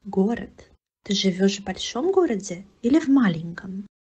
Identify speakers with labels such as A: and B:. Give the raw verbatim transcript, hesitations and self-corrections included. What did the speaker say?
A: Город. Ты живешь в большом городе или в маленьком?